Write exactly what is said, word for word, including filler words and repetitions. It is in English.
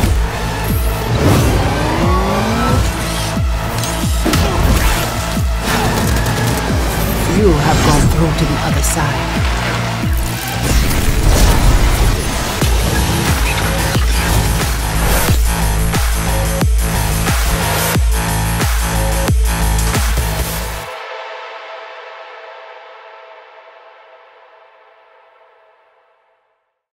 You have gone through to the other side.